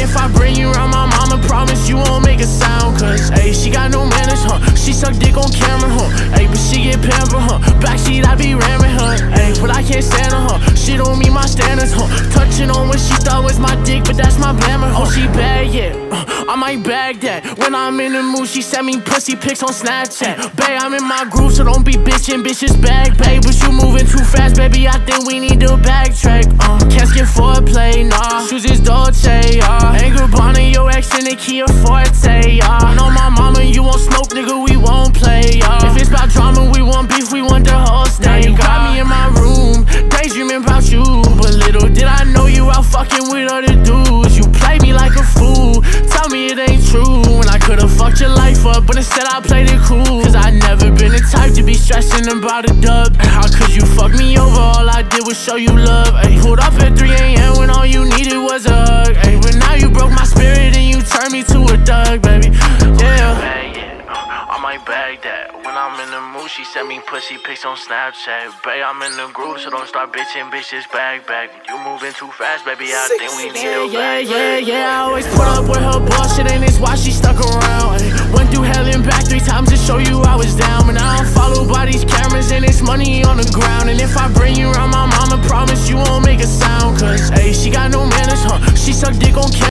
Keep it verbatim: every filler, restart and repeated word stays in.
if I bring you around my mama, promise you won't make a sound. Cause, ayy, she got no manners, huh? She suck dick on camera, huh? Ayy, but she get pampered, huh? Backseat, I be ramming her, ayy, but I can't stand her, huh? She don't meet my standards, huh? Touching on what she thought was my dick, but that's my blammer, huh? Oh, she bad, yeah, uh, I might bag that. When I'm in the mood, she send me pussy pics on Snapchat. Babe, I'm in my groove, so don't be bitchin', bitches bag, babe. But you moving too fast, baby, I think we need to backtrack, uh Can't skip foreplay, nah. Shoes is Dolce, yeah. Ain't Gabbana, your ex in the Kia Forte, yeah. Know my mama, you won't smoke, nigga, we won't play, yeah. If it's about drama, we want beef, we want the whole state. Now you got me in my room, daydreaming about you. But little did I know you out fucking with other dudes. You play me like a fool, tell me it ain't true. When I could've fucked your life up, but instead I played it cool. Cause I never been the type to be stressing about a dub. How could you fuck me over? All I did was show you love, ayy. Pulled up at three A M when all you needed was a hug, ayy. But now you broke my spirit and you turned me to a thug, baby, yeah. I might bag that. When I'm in the mood, she send me pussy pics on Snapchat. Babe, I'm in the groove, so don't start bitching, bitches bag back. You moving too fast, baby, I think we need a yeah, yeah, yeah, yeah. I always put up with her bullshit, and it's why she stuck around. Ay, went through hell and back three times to show you I was down. But now I'm followed by these cameras, and it's money on the ground. And if I bring you around my mama, promise you won't make a sound. Cause, ayy, she got no manners, huh? She suck dick on camera.